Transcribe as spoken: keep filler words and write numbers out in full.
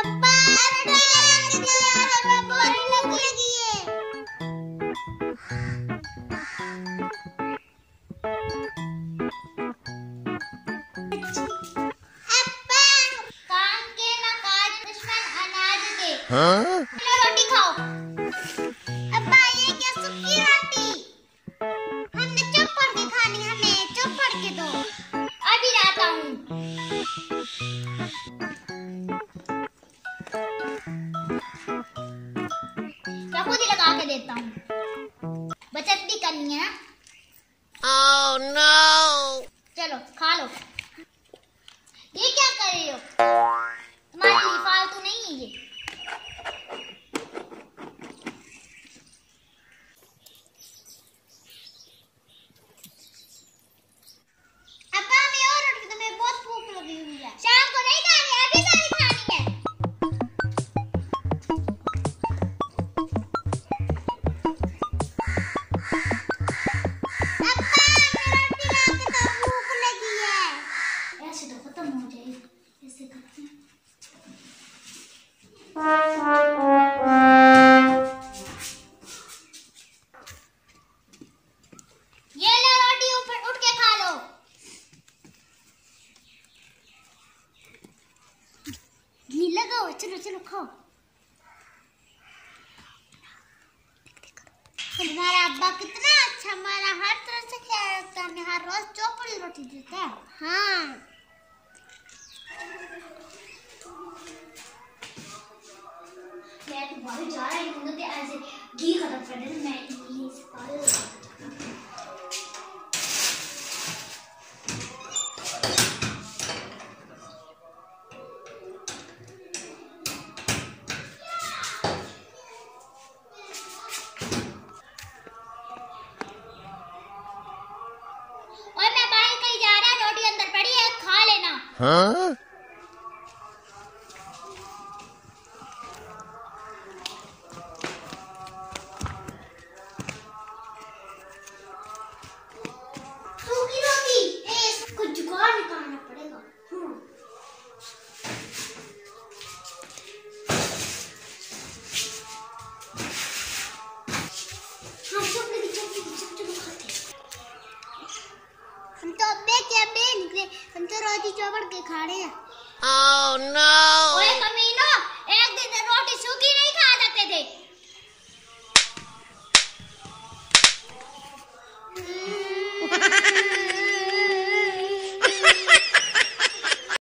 हाँ? रोटी खाओ। अब्बा ये क्या सूखी रोटी? हमने चुप पड़ के खानी, हमें चुप पड़ के दो। अभी लाता हूँ। मैं खुद ही लगा के देता हूँ। बचत भी करनी है। Oh no! चलो खा लो। ये क्या कर रही हो? तुम्हारे लिए फालतू नहीं है ये। शाम को नहीं खानी, अभी सारी खानी है। अब्बा रोटी लाके दो, भूख लगी है। ऐसे तो खत्म हो जाएगी, ऐसे करते हैं। ये लो रोटी, ऊपर उठ के खा लो। घी लगाओ, चलो चलो खाओ। हमारा अब्बा कितना अच्छा, हमारा हर तरह से ख्याल रखता है, हमें हर रोज चौपड़ी रोटी देता है। हाँ मैं तो बाहर जा रही हूँ, तो ऐसे घी खत्म कर देना, मैं यहीं से पागल हो जाती हूँ। हाँ?